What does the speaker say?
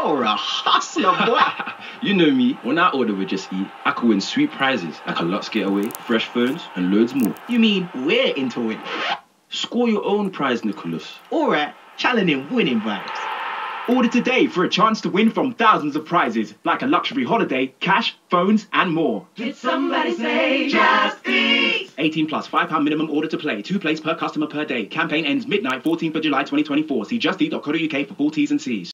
You're a hustler, boy. You know me, when I order with Just Eat, I could win sweet prizes like a Lux Getaway, fresh phones, and loads more. You mean we're into it? Score your own prize, Nicholas. Alright, challenging winning vibes. Order today for a chance to win from thousands of prizes, like a luxury holiday, cash, phones, and more. Did somebody say Just Eat? 18 plus, £5 minimum order to play. 2 plays per customer per day. Campaign ends midnight, 14th of July 2024. See justeat.co.uk for full T's and C's.